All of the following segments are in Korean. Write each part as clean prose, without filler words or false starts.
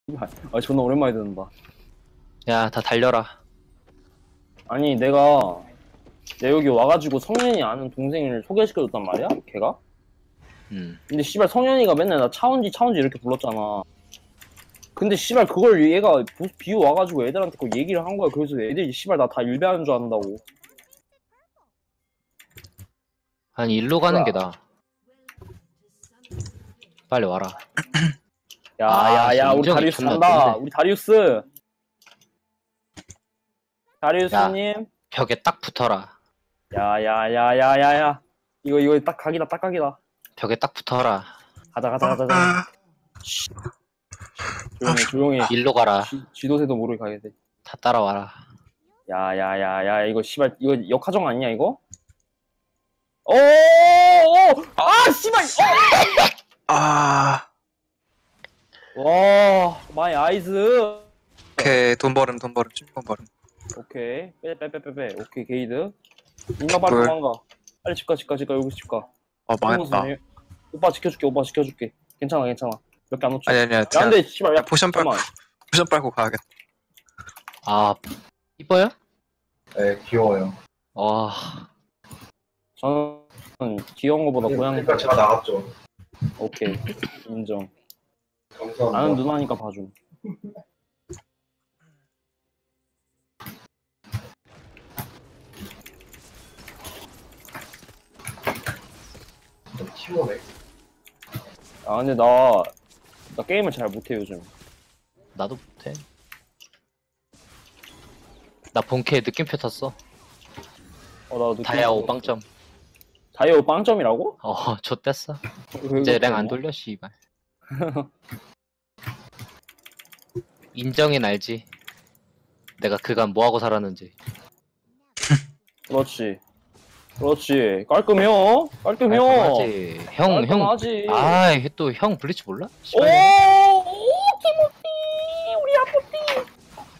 아 존나 오랜만에 듣는다. 야, 다 달려라. 아니 내가 내 여기 와가지고 성현이 아는 동생을 소개시켜줬단 말이야? 걔가? 근데 씨발 성현이가 맨날 나 차은지 차은지 이렇게 불렀잖아. 근데 씨발 그걸 얘가 비유 와가지고 애들한테 그 얘기를 한 거야. 그래서 애들이 씨발 나 다 일배하는 줄 안다고. 아니, 일로 가는 게 나아. 빨리 와라. 야야야 우리 인정이 다리우스 존나 간다. 뜬데. 우리 다리우스. 야. 다리우스님. 벽에 딱 붙어라. 야야야야야야. 이거 딱 각이다 딱 각이다. 벽에 딱 붙어라. 가자. 조용히. 일로 가라. 쥐도새도 모르게 가야 돼. 다 따라와라. 야야야야 이거 씨발 이거 역하정 아니야 이거? 오! 아 씨발! 아, 와 마이 아이즈. 오케이. 돈 버름, 좀 돈 버름. 오케이 빼 오케이 게이드. 인가 빨리 뭘? 도망가. 빨리 집 가 여기 집 가. 아, 망했다. 오빠 지켜줄게. 괜찮아. 몇 개 안 놓쳐. 아니야. 야 근데 씨발 야 포션 빨고, 잠깐만. 포션 빨고 가야겠다. 아, 이뻐요? 네, 귀여워요. 와, 저는 귀여운 거보다 고양이. 그러니까 제가 나갔죠. 오케이 인정. 감사합니다. 나는 누나니까 봐줌. 티모네. 아 근데 나 게임을 잘 못해 요즘. 나도 못해. 나 본캐 느낌표 탔어. 나도 다이아오 빵점. 다이아오 빵점이라고? 좆됐어. 왜 이제 랭 그러냐? 안 돌려, 씨발. 인정인 알지? 내가 그간 뭐하고 살았는지. 그렇지 깔끔해요. 깔끔하지. 형. 깔끔하지. 또 형 블리츠 몰라? 오 씨발. 티모티 우리 아포티.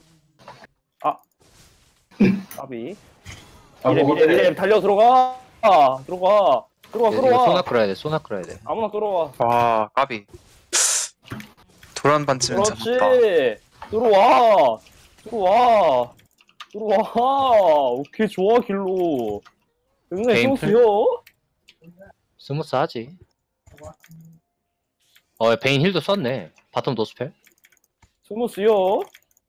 까비. 이래 달려 들어가. 이거 소나 끌어야 돼. 아무나 끌어와. 와, 까비. 도란 반쯤은 잡았다. 그렇지. 들어와. 오케이 좋아 길로. 굉장히 게임 스무스요. 스무스하지. 베인 힐도 썼네. 바텀 노스펠. 스무스요.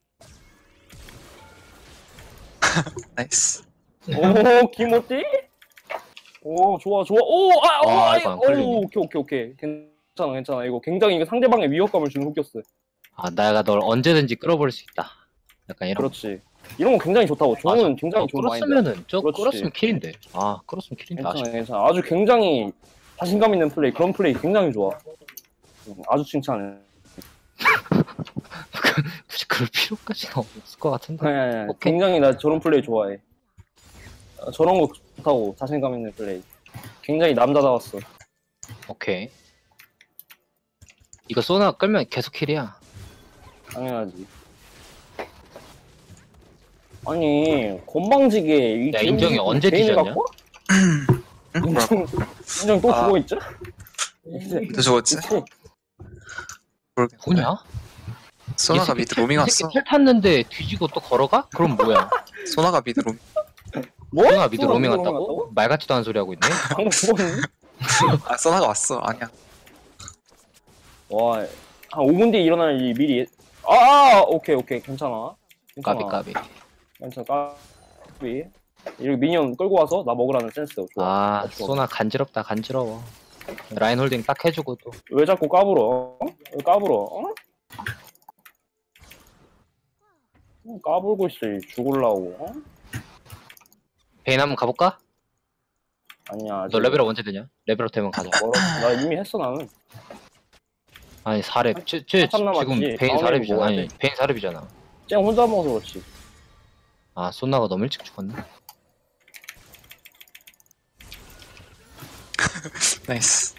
나이스. 오 김어띠. 오 좋아. 이거 안 걸리네. 오케이. 괜찮아. 이거 굉장히 이거 상대방의 위협감을 주는 흑겼어. 내가 널 언제든지 끌어버릴 수 있다. 약간 이런. 그렇지. 이런 거 굉장히 좋다고. 종은 굉장히 좋은 마인드. 끌었으면은 그렇지. 끌었으면 킬인데. 끌었으면 킬인데. 괜찮아. 아주 굉장히 자신감 있는 플레이. 그런 플레이 굉장히 좋아. 아주 칭찬해. 굳이 그럴 필요까지는 없을 것 같은데. 아니. 오케이. 굉장히 나 저런 플레이 좋아해. 저런 거 좋다고. 자신감 있는 플레이. 굉장히 남자다웠어. 오케이. 이거 소나 끌면 계속 킬이야. 당연하지. 아니 건방지게 이 야, 인정이 언제 개인을 뒤졌냐? 갖고? 응? 인정 또 아. 죽어 있죠? 또 죽었지? 모르겠네. 뭐냐? 소나가 미드 로밍 이 왔어. 새끼 텔 탔는데 뒤지고 또 걸어가? 그럼 뭐야? 소나가 미드 로밍. 뭐? 소나가 미드 소나가 로밍 미드 왔다고? 말 같지도 않은 소리 하고 있네. 방금 죽었는데? 아, 소나가 왔어. 아니야. 와, 한 5분 뒤에 일어날 일 미리. 오케이, 괜찮아. 까비. 괜찮아, 까비. 이렇게 미니언 끌고 와서 나 먹으라는 센스. 좋아. 좋아. 소나 간지러워. 라인 홀딩 딱 해주고 또. 왜 자꾸 까불어? 왜 까불어? 까불고 있어, 죽을라고. 베인 한번 가볼까? 아니야. 너 레벨업 언제 되냐? 레벨업 되면 가자. 나 이미 했어, 나는. 아니 4렙. 한참 남았지. 지금 베인 다음에 4렙이잖아. 먹어야 아니 돼. 베인 4렙이잖아. 쟤 혼자 먹어서 그렇지. 소나가 너무 일찍 죽었네. 나이스.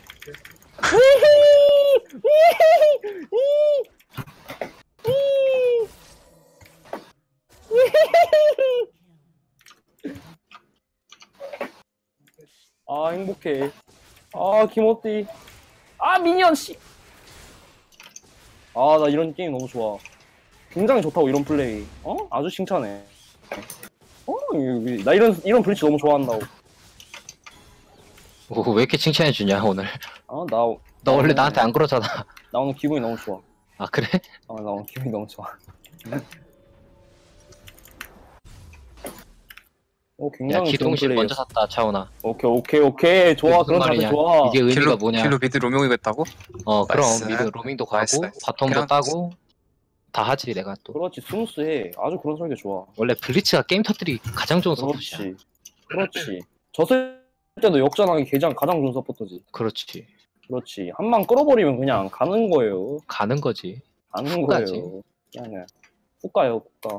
행복해. 김어띠. 미니언 씨. 아, 나 이런 게임 너무 좋아. 굉장히 좋다고, 이런 플레이. 아주 칭찬해. 나 이런 브리치 너무 좋아한다고. 오, 왜 이렇게 칭찬해주냐, 오늘. 나 너 원래 오늘- 나한테 안 그러잖아. 나 오늘 기분이 너무 좋아. 아, 그래? 나 오늘 기분이 너무 좋아. 야, 굉장히 좋은 기동실 플레이. 먼저 샀다, 차오나. 오케이. 좋아, 무슨 그런 자세 말이냐. 좋아. 이게 의미가 킬로 뭐냐. 킬로 미드 로밍이겠다고? 그럼 나이스. 미드 로밍도 가고 나이스, 나이스. 바텀도 그냥- 따고 다 하지 내가 또. 그렇지, 스무스해. 아주 그런 설계 좋아. 원래 블리츠가 게임 터뜨리 가장 좋은 서폿이야. 그렇지. 졌을 때도 역전하기 가장 좋은 서포터지. 그렇지. 그렇지. 한 방 끌어버리면 그냥 가는 거예요. 가는 거지. 가는 훅가지. 거예요. 그냥 훅 가요, 훅 가.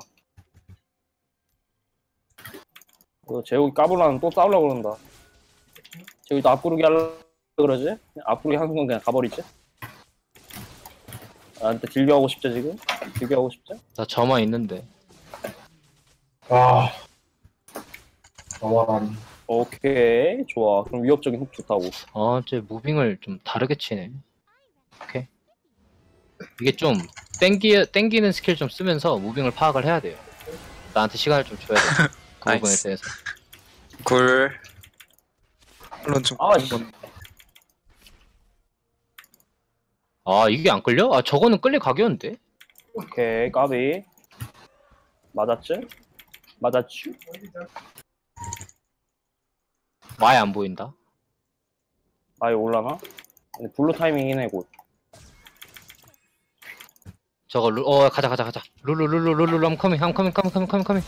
재욱이 까불라는 또 싸우려고 그런다. 재욱이 또 앞구르기 하려고 그러지? 그냥 앞구르기 하는 순간 그냥 가버리지? 나한테 딜교하고 싶죠, 지금? 딜교하고 싶죠? 나 점화 있는데. 아. 너무하다니. 오케이, 좋아. 그럼 위협적인 훅 좋다고. 쟤 무빙을 좀 다르게 치네. 오케이. 이게 좀 땡기는 스킬 좀 쓰면서 무빙을 파악을 해야 돼요. 나한테 시간을 좀 줘야 돼. 그 부분에 나이스. 대해서. 굴. 물론 좀. 아, 씨. 이게 안 끌려? 저거는 끌릴 각이었는데? 오케이, 까비. 맞았지? 맞았지? 아예 안 보인다. 아예 올라나? 근데 블루 타이밍이긴 해, 곧. 저거 가자. 룰루 I'm coming.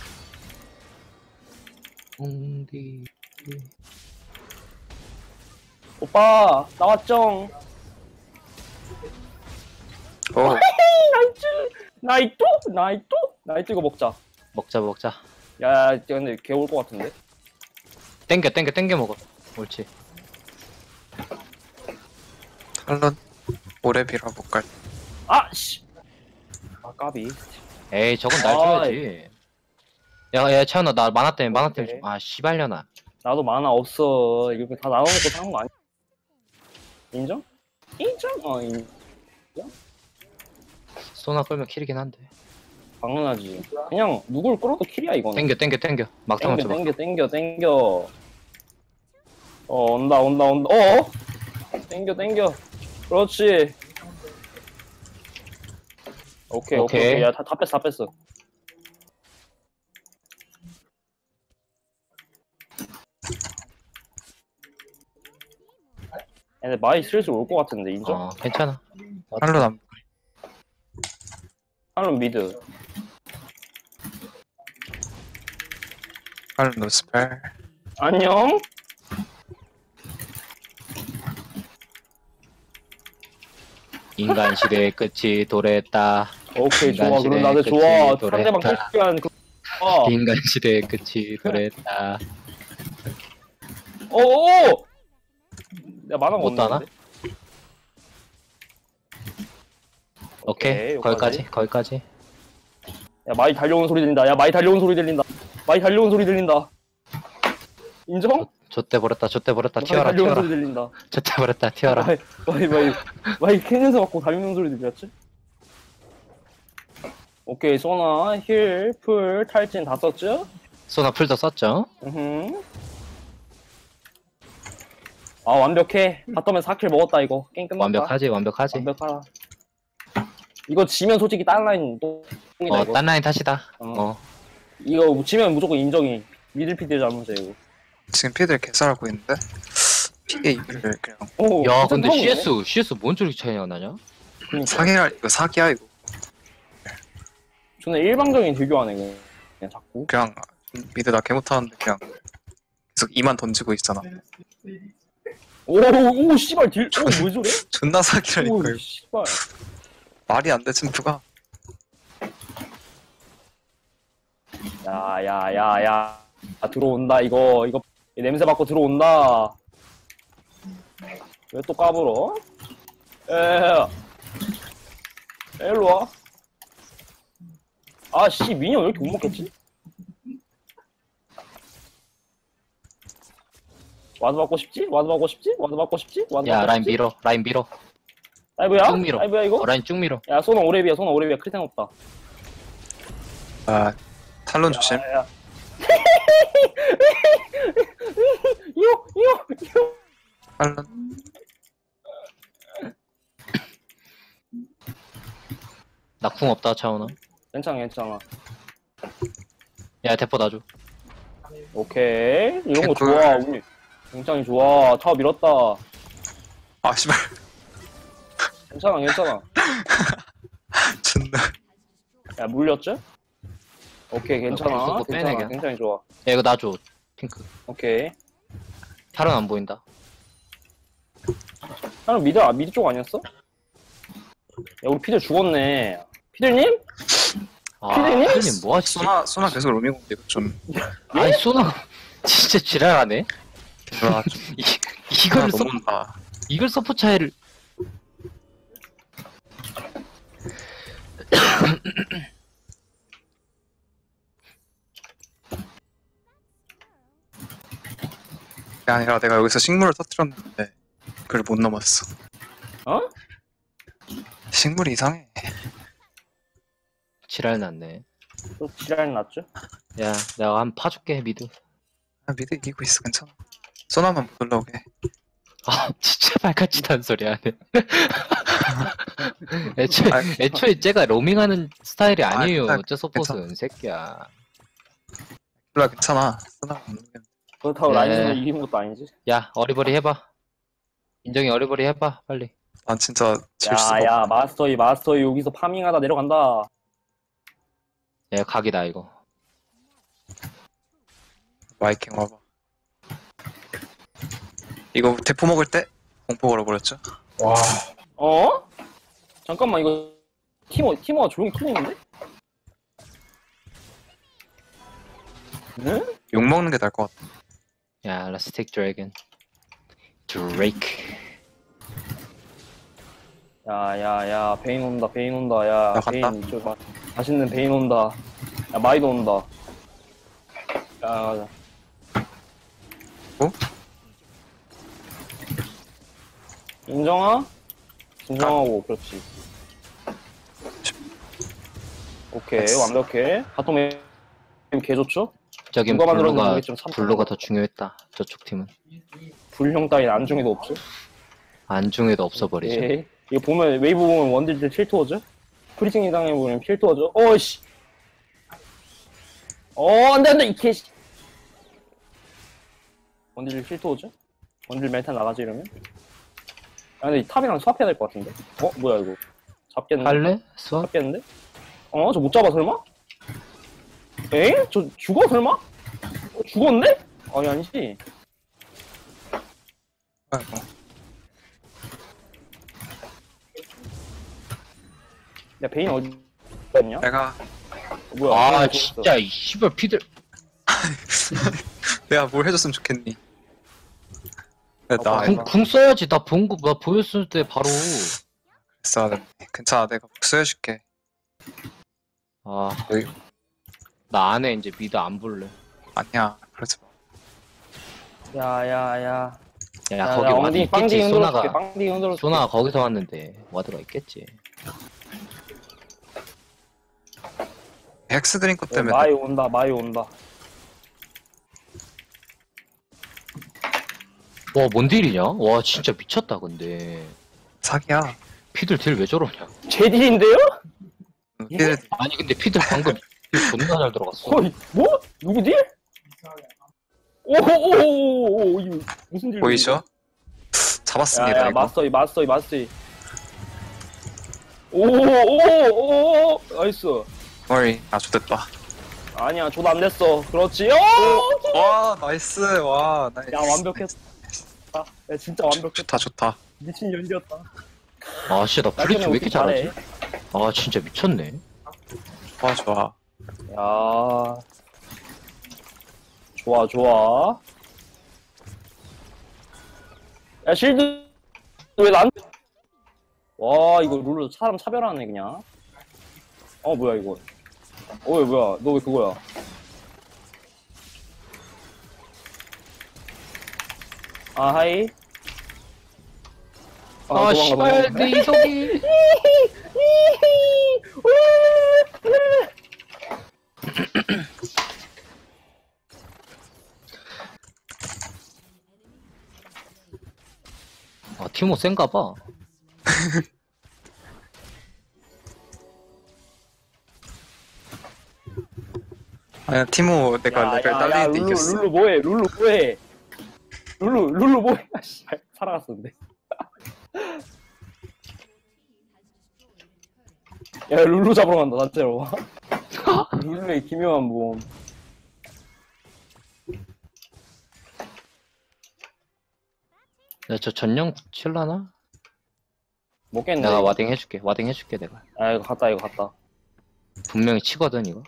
오빠, 나왔쩡. 오. 나이트 이거 먹자. 먹자. 야, 근데 걔 올 것 같은데? 땡겨 먹어. 옳지. 탈론 오래비라 못 갈. 아, 씨! 아, 까비. 에이, 저건 날 줘야지. 야, 차은아, 나 만화 때문에 오케이. 좀. 씨발려나. 나도 만화 없어. 이거 다 나눠놓고 사는 거 아니야? 인정? 인정? 소나 끌면 킬이긴 한데. 당연하지. 그냥 누굴 끌어도 킬이야, 이거는. 땡겨. 막타 땡겨, 맞춰봐. 땡겨. 온다. 땡겨. 그렇지. 오케이. 야, 다 뺐어. 근데 많이 슬슬 올 것 같은데, 인정? 괜찮아. 탈론 안. 하는 미드. 탈론 노스펠. 안녕? 인간 시대의 끝이 도래했다. 오케이, 좋아. 인간시대 그럼 나도 끝이 좋아. 도래했다. 상대방 캐시한 아. 인간 시대의 끝이 도래했다. 오! 내가 만화가 못 따나? 없는데? 오케이. 여기까지. 거기까지. 야, 많이 달려오는 소리 들린다. 많이 달려오는 소리 들린다. 인정? 좆대 버렸다. 많이 튀어라. 달려오는 소리 들린다. 좆대 버렸다. 튀어라. 많이 캔에서 맞고 달리는 소리 들렸지? 오케이, 소나, 힐, 풀, 탈진 다 썼죠? 소나 풀도 썼죠? 완벽해. 바텀에 4킬 먹었다, 이거. 게임 끝났다. 완벽하지. 완벽하다. 이거 지면 솔직히 다른 라인 똥이다, 이거. 딴 라인 탓이다. 이거 지면 무조건 인정이. 미들피드의 잘못이야, 이거. 지금 피들 개설하고 있는데. 피게 이를 그냥 야, 진짜 근데 싸우네? CS 뭔 저렇게 차이가 나냐? 그러니까. 사기야 이거 사기야 이거. 저는 일방적인 딜교하네, 그냥 자꾸. 그냥 미드 나 개 못하는데 그냥 계속 이만 던지고 있잖아. 오, 씨발, 왜 저래? 존나 사기라니까. 오, 이거. 씨발. 말이 안 돼 챔프가. 야. 들어온다, 이거 냄새 맡고 들어온다. 왜 또 까불어? 일로 와. 미니언 왜 이렇게 못 먹겠지? 와드 받고 싶지? 야, 라인 밀어. 다이브야? 쭉 밀어. 다이브야 이거? 라인 쭉 밀어. 야 소나 오레비야 크리텐 없다. 아, 탈론 조심. 야, 야. 요. 탈론. 나 궁 없다 차오나. 괜찮아. 야 대포 놔줘. 오케이. 이런 거 개꿀. 좋아. 우리 굉장히 좋아. 타워 밀었다. 아, 씨발. 괜찮아. 존나. 야 물렸지? 오케이 괜찮아. 또 빼내게. 굉장히 좋아. 야 이거 놔줘. 핑크. 오케이. 탈은 안 보인다. 나는 미드 쪽 아니었어? 야 우리 피들 죽었네. 피들님? 아 피디님? 피디님 뭐 하시지? 소나 계속 로밍인데, 이거 좀. 아니 소나 진짜 지랄하네. 아, 이걸 서 너무한다. 이걸 서포 차이를. 그게 아니라 내가 여기서 식물을 터뜨렸는데, 그걸 못 넘었어. 어? 식물이 이상해. 지랄 났네. 또 지랄 났죠? 야 내가 한 파줄게 미드. 아, 미드 이기고 있어, 괜찮아. 소나만 못 올라오게. 아 진짜 발같이 한 소리 하네. 아이, 애초에 쟤가 로밍하는 스타일이 아니에요. 괜찮아, 저 서폿은 새끼야. 몰라, 괜찮아. 소나만 못 올게. 그렇다고 네. 라인을 이기는 것도 아니지. 야 어리버리 해봐. 인정이 어리버리 해봐 빨리. 난 진짜 질 수가 없어. 야 마스터이 여기서 파밍하다 내려간다. 야 각이다 이거. 마이킹 와봐. 이거 대포 먹을 때 공포 걸어버렸죠? 와. 어? 잠깐만 이거 티모가 조용히 키고 있는데? 응? 욕 먹는 게 나을 것 같아. 야 let's take dragon. Drake. 야 베인 온다 야 나 간다. 베인 이쪽 맛있는 베인 온다. 야 마이도 온다. 야 어? 진정하고 그렇지. 오케이 됐어. 완벽해. 바텀 개 좋죠? 저긴 누가 만들었는지 블루가 모르겠지만 참 블루가 더 중요했다. 저쪽 팀은 불형 따윈 안중에도 없죠? 안중에도 없어버리죠. 예. 이거 보면 웨이브 보면 원딜들 필토어즈? 프리징 이상해 보면 필토어즈? 어이씨. 안돼 이 개씨. 원딜 필토어즈? 원딜 멘탈 나가지 이러면? 아 근데 이 탑이랑 swap해야 될 것 같은데? 뭐야 이거? 잡겠는데? 할래? 수업? 잡겠는데? 저 못 잡아 설마? 에잉? 저 죽어 설마? 죽었네? 아니 아니지. 아이고. 야 베인 어디 갔냐? 내가 뭐야? 아 베인 진짜 이 씨발 피들. 내가 뭘 해줬으면 좋겠니? 나 궁 써야지. 나 보였을 때 바로. 있어. 괜찮아. 내가 복수해줄게. 아 여기. 나 안해 이제 미드 안 볼래. 아니야. 그러지 마. 야야야. 야 거기 와드 있겠지. 빵디 흔들어줄게. 소나가 빵디 흔들어줄게. 소나가 거기서 왔는데 와드가 있겠지. 헥스 드링크 때문에 마이 온다. 와 뭔 딜이냐? 와 진짜 미쳤다 근데. 사기야. 피들 딜 왜 저러냐? 제 딜인데요? 힐 아니 근데 피들 방금 딜 존나 잘 들어갔어. 뭐? 누구 딜? 오오오오오 이거 무슨 딜? 보이죠? 잡았습니다. 야야 이거. 마스터이. 오오오오 나이스. 머리. 아, 좋됐다. 아니야 저도 안 됐어. 그렇지. 와, 나이스. 와, 나이스. 야 완벽했다. 야 진짜 완벽했다. 좋다. 미친 연기였다. 아 진짜 나 플리츠 왜 이렇게 잘하지? 아 진짜 미쳤네. 좋아. 야 좋아. 야 실드 왜 난? 와 이거 룰로 사람 차별하네 그냥. 뭐야 이거? 뭐야 너 왜 그거야? 하이. 아, 씨발, 내 이속이. 아, 티모 센가봐. 아니야 티모 내가 레벨 딸리는데 룰루, 이겼어. 룰루 뭐해? 룰루 뭐해? 룰루 뭐해? 아, 씨발, 살아갔었는데. 야, 룰루 잡으러 간다, 나짜로. 룰루의 기묘한 모험. 야, 저 전령 칠라나? 먹겠네. 내가 와딩 해줄게. 와딩 해줄게, 내가. 아, 이거 갔다. 분명히 치거든, 이거.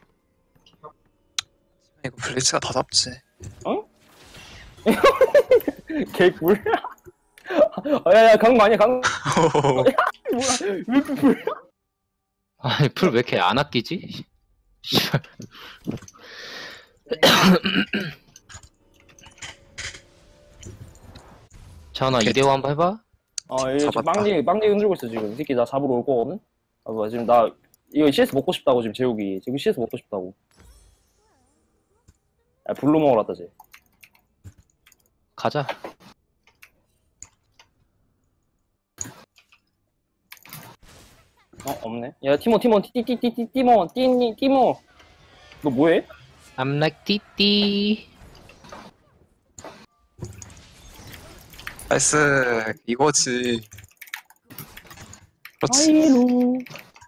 이거 블리츠가 다 잡지. 개꿀. 야, 강거 아니야, 강거. 뭐야, 왜 불? 아니, 풀 왜 이렇게 안 아끼지? 씨발. 자나 오케이. 2대5 한번 해봐. 이거 지금 잡았다. 빵디 흔들고 있어, 지금. 이 새끼 나 잡으러 올 거거든? 아, 뭐야, 지금 이거 CS 먹고 싶다고, 지금 재욱이. 지금 CS 먹고 싶다고. 야, 블루 먹으러 왔다, 쟤. 가자. 없네. 야, 티모, 티모. 너 뭐해? I'm like 띠띠. 나이스 이거지. 그렇지. 아이루.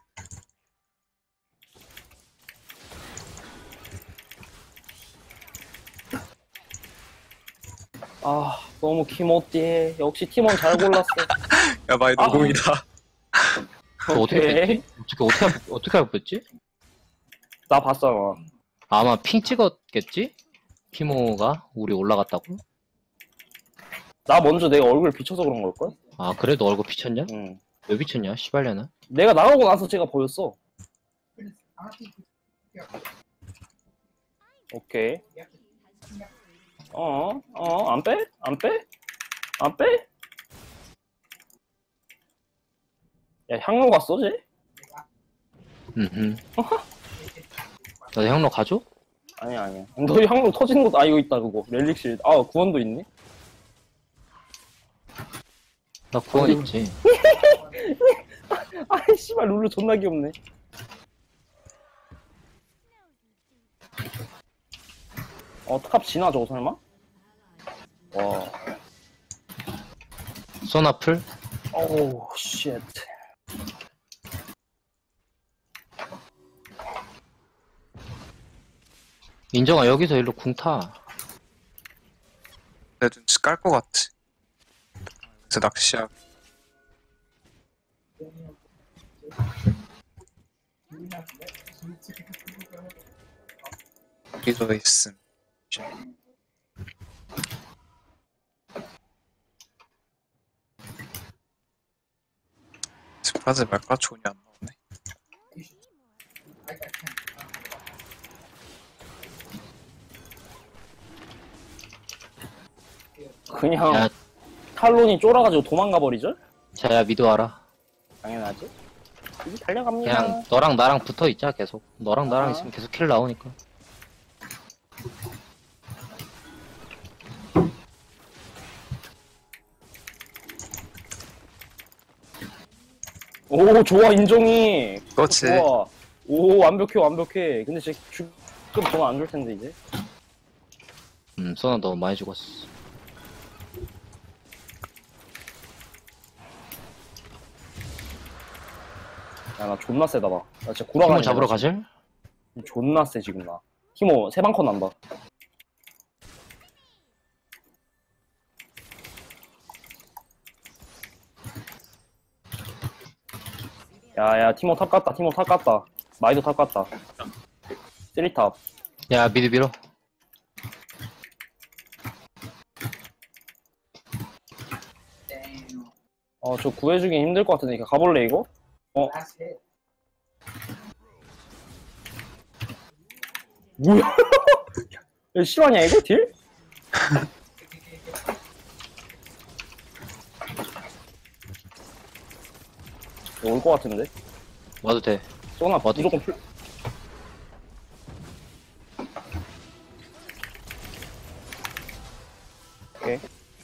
아, 너무 기모띠해. 역시 팀원 잘 골랐어. 야 많이 노공이다. 그거 어떻게 오케이. 뺐지? 어떻게 알고 뺐지? 나 봤어. 아마 핑 찍었겠지? 티모가 우리 올라갔다고? 나 먼저 내가 얼굴 비춰서 그런 걸걸? 아, 그래? 너 얼굴 비쳤냐? 응. 왜 비쳤냐? 씨발려나? 내가 나가고 나서 제가 보였어. 오케이. 안 빼? 안 빼? 안 빼? 야, 향로 갔어, 쟤? 너 형로 가줘? 아니야. 너 향로 터지는 것도, 이거 있다, 그거. 렐릭실. 구원도 있네? 나 구원 있지. 아이, 씨발, 룰루 존나 귀엽네. 탑 지나, 저거 설마? 와. 소나풀? 오우, 쉣. 인정아, 여기서 일로 궁 타. 내 눈치 깔 것 같지. 그래서 낚시하고. 여기도 있음. 스프라즈 말까? 존이 안 나오네. 그냥 야, 탈론이 쫄아가지고 도망가 버리죠? 자야 미드 와라. 당연하지. 이제 달려갑니다. 그냥 너랑 나랑 붙어 있자 계속. 너랑 나랑 아. 있으면 계속 킬 나오니까. 오, 좋아, 인정이. 그렇지. 좋아. 오, 완벽해. 근데 쟤 죽으면 정말 안 좋을 텐데, 이제. 소나 너무 많이 죽었어. 야, 나 존나 세다, 봐. 나 진짜 팀을 구라가네. 잡으러 가실? 존나 세, 지금 나. 티모, 세방컷 난다. 야, 티모 탑 갔다. 마이도 탑 갔다. 쓰리탑. 야 미드 밀어. 저 구해주기 힘들 것 같은데, 가볼래, 이거? 뭐야? 야, 실화냐, 이거? 딜? 올 것 같은데? 와도 돼. 소나 어디? 무조건 풀. 오케이.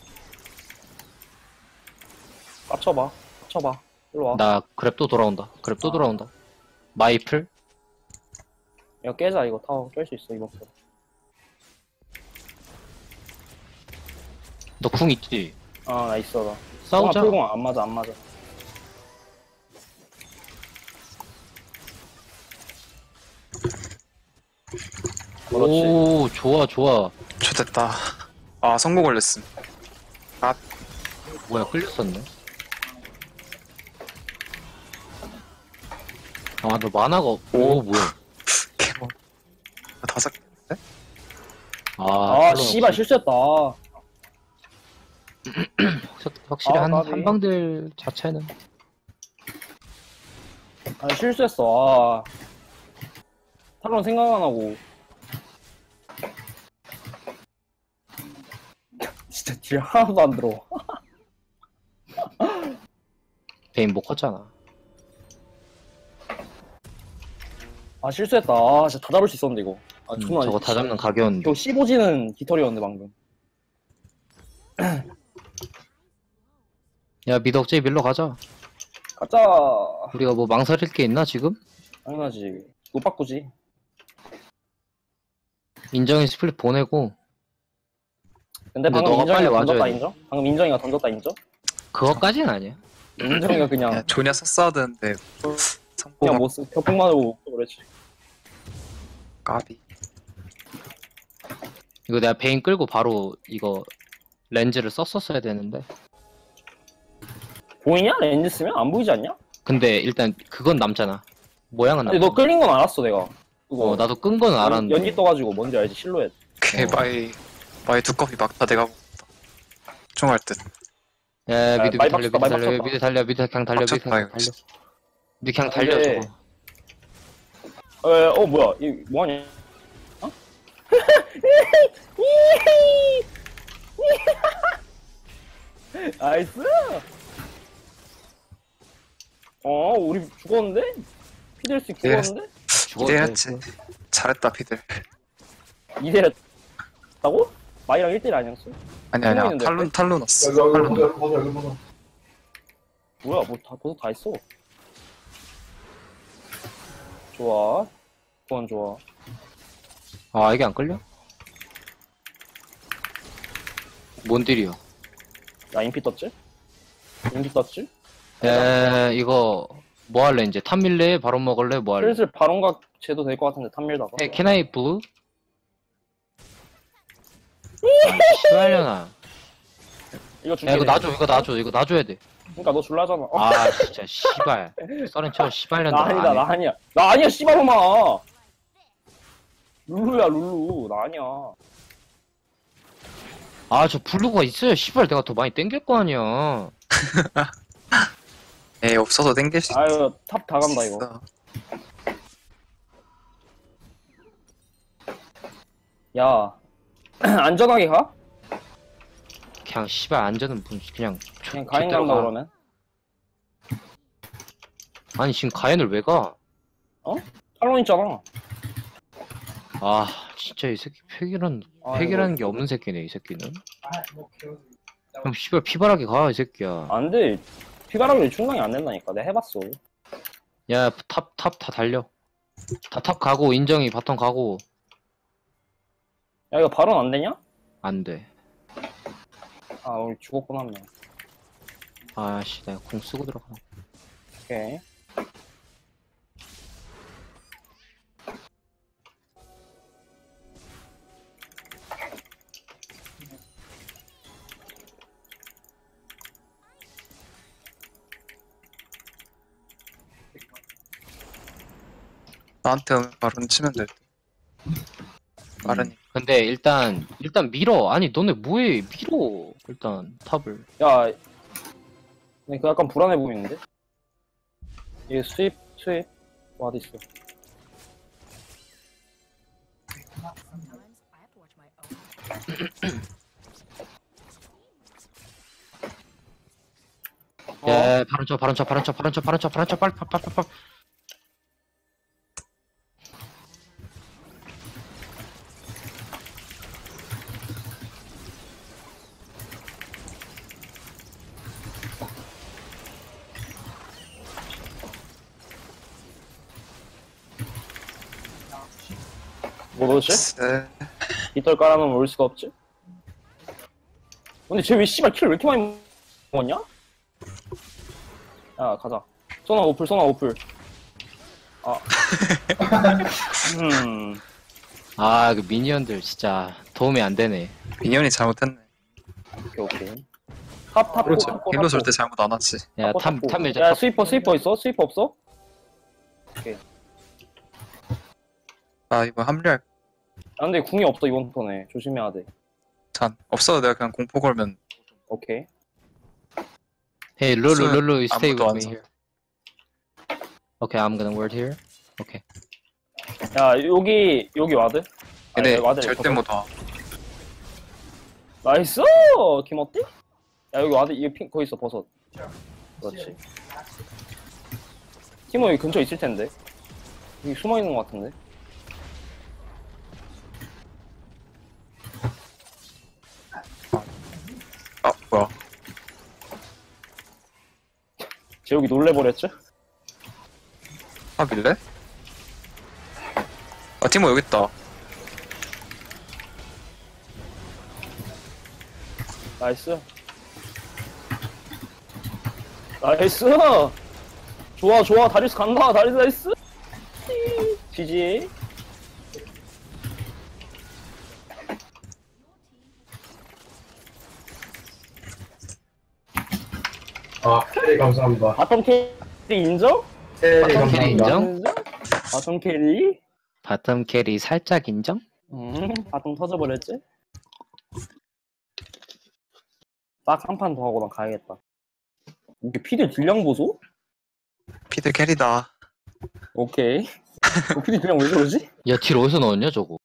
깝쳐봐. 깝쳐봐. 일로 와. 나 그랩 또 돌아온다. 그랩 또 돌아온다. 마이플? 이거 깨자, 이거 타워 깰 수 있어, 이번 거. 너 궁 있지? 아, 나 있어, 나. 싸우자. 풀공 안 맞아, 안 맞아. 그렇지. 오, 좋아, 좋아. 좋됐다. 아, 성공 걸렸음. 뭐야, 끌렸었네. 아, 너 만화가, 오, 뭐야. 개모. 다섯 개? 아, 털어놓고. 씨발, 실수했다. 확실히 아, 한, 까비. 한방들 자체는. 아, 실수했어. 아. 탈론 생각 안 하고. 진짜 딜 하나도 안 들어. 베인 못 컸잖아. 아, 실수했다. 아, 진짜 다 잡을 수 있었는데, 이거. 아, 존나. 저거 다 잡는 각이었는데. 이거 15지는 깃털이었는데, 방금. 야, 미드 억제기 밀러 가자. 가자. 우리가 뭐 망설일 게 있나, 지금? 당연하지. 못 바꾸지. 인정이 스플릿 보내고, 근데 근데 방금 너가 인정이가 빨리 와줘야 던졌다, 돼. 인정? 방금 인정이가 던졌다, 인정? 그거까지는 아니야. 인정이가 그냥, 야, 조냐 썼어야 되는데. 그냥 성공 못 쓰, 격폭만 하고 그랬지. 까비. 이거 내가 베인 끌고 바로 이거 렌즈를 썼었어야 되는데. 보이냐? 렌즈 쓰면? 안 보이지 않냐? 근데 일단 그건 남잖아. 모양은 근데 남잖아. 너 끌린 건 알았어, 내가. 그거. 나도 끈 건 알았는데. 연기 떠가지고 뭔지 알지? 실루엣. 마이 두꺼비 막다 내가 총할 듯. 야, 미드 많이 달려, 박쳤다, 많이 미드 달려, 미드 그냥 달려, 미드 박쳤다, 그냥 이거 달려. 진짜. 미드 그냥 달려, 근데- 저거. 뭐야. 이 뭐하냐? 어? 나이스! 우리 죽었는데? 피들스 죽었는데? 죽어도 이래야지. 돼. 잘했다 피들. 2대1했다고? 마이랑 1대1 아니었어? 아니야 있는데, 탈론 왔어. 여기 탈론. 보자, 여기 보자, 여기 보자. 뭐야, 뭐 다, 벌써 다 했어. 좋아. 그건 좋아. 아, 이게 안 끌려? 뭔 딜이야? 나 인피 떴지? 인피 떴지? 이거 뭐 할래 이제? 탑 밀래? 바로 먹을래? 뭐 할래? 슬슬 바론각 제도 될 것 같은데, 탑밀다가. Can I blue? 시발려나. 이거 줄게. 야, 이거 놔줘, 이거 놔줘야 돼. 그니까 너 줄라잖아. 아, 진짜, 씨발. 썰은 쳐, 시발년다. 나 아니다, 나 아니야. 나 아니야, 씨발놈아! 룰루야, 룰루. 나 아니야. 아, 저 블루가 있어야, 씨발, 내가 더 많이 땡길 거 아니야. 에이 없어서 땡길 수 아유, 탑 다 간다, 이거. 있어. 야, 안전하게 가? 그냥, 씨발, 안전은 그냥, 그냥 가인 좆대로 간다, 가. 그러면. 아니, 지금 가연을 왜 가? 탈론 있잖아. 아, 진짜 이 새끼 팩이라는 게 없는 새끼네, 이 새끼는. 그럼 씨발, 피바라기 가, 이 새끼야. 안 돼. 피바람이 충당이 안 된다니까. 내가 해봤어. 야, 탑 다 달려. 다 탑 가고, 인정이 바텀 가고. 야, 이거 발언 안 되냐? 안 돼. 아, 우리 죽었구나, 한 명. 아씨, 내가 공 쓰고 들어가. 오케이. 나한테 오면 바로 치면 될 듯. 빠르니. 근데 일단 밀어. 아니, 너네 뭐해? 밀어. 일단 탑을. 야, 근데 그 약간 불안해 보이는데? 이게 수입. 뭐 어디 있어? 야, 바론 쳐, 바론 쳐, 바론 쳐, 바론 쳐, 바론 쳐, 바론 쳐, 빨리, 빨리, 빨리, 빨리. 뭐 넣지? 네. 깃털 깔아놓으면 올 수가 없지? 근데 쟤 왜 씨발 킬을 왜 이렇게 많이 먹었냐? 야 가자. 소나 오플 소나 오플. 아. 아, 그 미니언들 진짜 도움이 안 되네. 미니언이 잘못했네. 오케이. 탑 그렇지. 탑. 힐로 절대 잘못 안 왔지. 야, 탐 밀자. 야 스위퍼 있어? 스위퍼 없어? 아 이거 합류할 아 근데 궁이 없어 이번 턴에 조심해야 돼. 잔 없어도 내가 그냥 공포 걸면 오케이. Hey, Lulu, Lulu, you stay 아무도 with 안 me 사. here. Okay, I'm gonna word here. Okay. 야 여기 와드. 얘네 와드 절대 못 와. 나이스! 김어띠? 야 여기 와드 이거 핑 거기 있어 버섯. 그렇지. 티모 여기 근처에 있을 텐데. 여기 숨어 있는 것 같은데. 아 뭐야? 쟤 여기 놀래버렸죠? 아 밀래? 아 티모 여기 있다. 나이스. 나이스! 좋아 다리스 간다 다리스 나이스! GG. 아, 캐리 감사합니다. 바텀 캐리 인정? 캐리 캐리 감사합니다. 인정? 바텀 캐리? 바텀 캐리 살짝 인정? 바텀 터져버렸지? 딱 한 판 더 하고 난 가야겠다. 이게 피드 딜량 보소? 피드 캐리다. 오케이. 피드 딜량 왜 저러지? 야, 딜 어디서 넣었냐, 저거?